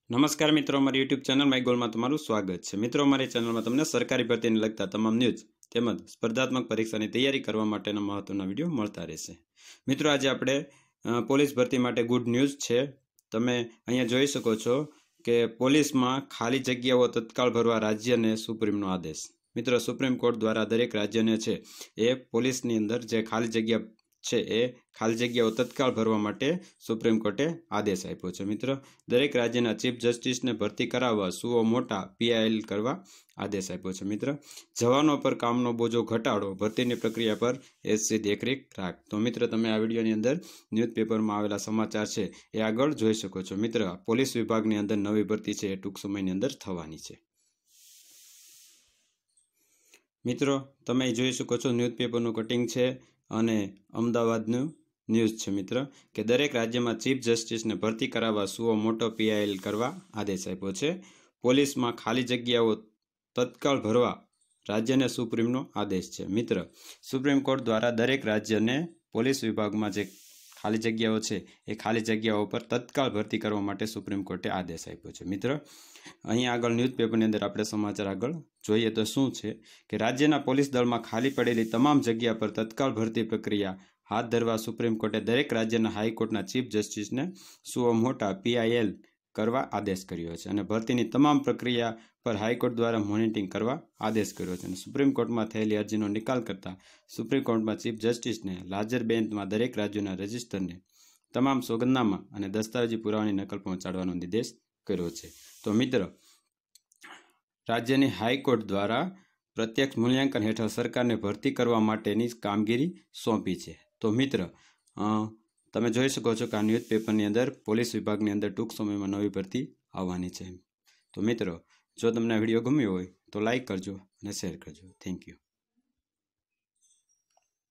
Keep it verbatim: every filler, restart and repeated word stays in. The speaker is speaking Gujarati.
નમસ્કાર મિત્રો, અમારી યુટ્યુબ ચેનલ માય ગોલમાં તમારું સ્વાગત છે। મિત્રો, અમારી ચેનલમાં તમને સરકારી ભરતીને લગતા તમામ ન્યૂઝ તેમજ સ્પર્ધાત્મક પરીક્ષાની તૈયારી કરવા માટેના મહત્વના વિડીયો મળતા રહેશે। મિત્રો, આજે આપણે પોલીસ ભરતી માટે ગુડ ન્યૂઝ છે। તમે અહીંયા જોઈ શકો છો કે પોલીસમાં ખાલી જગ્યાઓ તત્કાળ ભરવા રાજ્યને સુપ્રીમનો આદેશ। મિત્રો, સુપ્રીમ કોર્ટ દ્વારા દરેક રાજ્યને છે એ પોલીસની અંદર જે ખાલી જગ્યા છે એ ખાલી જગ્યાઓ તત્કાળ ભરવા માટે સુપ્રીમ કોર્ટે આદેશ આપ્યો છે। મિત્રો, દરેક રાજ્યના ચીફ જસ્ટિસને ભરતી કરાવવા સુઓ મોટા પીઆઈએલ કરવા આદેશ આપ્યો છે। મિત્રો, જવાનો પર કામનો બોજો ઘટાડો, ભરતીની પ્રક્રિયા પર એસસી દેખરેખ રાખ। તો મિત્રો, તમે આ વિડીયોની અંદર ન્યૂઝપેપરમાં આવેલા સમાચાર છે એ આગળ જોઈ શકો છો। મિત્ર, પોલીસ વિભાગની અંદર નવી ભરતી છે એ ટૂંક સમયની અંદર થવાની છે। મિત્રો, તમે જોઈ શકો છો ન્યૂઝપેપરનું કટિંગ છે અને અમદાવાદનું ન્યૂઝ છે। મિત્ર, કે દરેક રાજ્યમાં ચીફ જસ્ટિસને ભરતી કરાવવા સુઓ મોટો પીઆઈએલ કરવા આદેશ આપ્યો છે। પોલીસમાં ખાલી જગ્યાઓ તત્કાળ ભરવા રાજ્યને સુપ્રીમનો આદેશ છે। મિત્ર, સુપ્રીમ કોર્ટ દ્વારા દરેક રાજ્યને પોલીસ વિભાગમાં જે ખાલી જગ્યાઓ છે એ ખાલી જગ્યાઓ પર તત્કાળ ભરતી કરવા માટે સુપ્રીમ કોર્ટે આદેશ આપ્યો છે। મિત્ર, અહીંયા આગળ ન્યૂઝપેપરની અંદર આપણે સમાચાર આગળ જોઈએ તો શું છે કે રાજ્યના પોલીસ દળમાં ખાલી પડેલી તમામ જગ્યા પર તત્કાળ ભરતી પ્રક્રિયા હાથ ધરવા સુપ્રીમ કોર્ટે દરેક રાજ્યના હાઈકોર્ટના ચીફ જસ્ટિસને સુઓ મોટા પીઆઈએલ કરવા આદેશ કર્યો છે અને ભરતીની તમામ પ્રક્રિયા પર હાઈકોર્ટ દ્વારા મોનિટરિંગ કરવા આદેશ કર્યો છે। અને સુપ્રીમ કોર્ટમાં થયેલી અરજીનો નિકાલ કરતા સુપ્રીમ કોર્ટમાં ચીફ જસ્ટિસને લાજર બેન્ચમાં દરેક રાજ્યોના રજિસ્ટરને તમામ સોગંદનામા અને દસ્તાવેજી પુરાવાની નકલ પહોંચાડવાનો નિર્દેશ કર્યો છે। તો મિત્ર, રાજ્યની હાઈકોર્ટ દ્વારા પ્રત્યક્ષ મૂલ્યાંકન હેઠળ સરકારને ભરતી કરવા માટેની કામગીરી સોંપી છે। તો મિત્ર, તમે જોઈ શકો છો કે આ ન્યૂઝપેપરની અંદર પોલીસ વિભાગની અંદર ટૂંક સમયમાં નવી ભરતી આવવાની છે। તો મિત્રો, જો તમને આ વિડીયો ગમ્યો હોય તો લાઈક કરજો અને શેર કરજો। Thank you.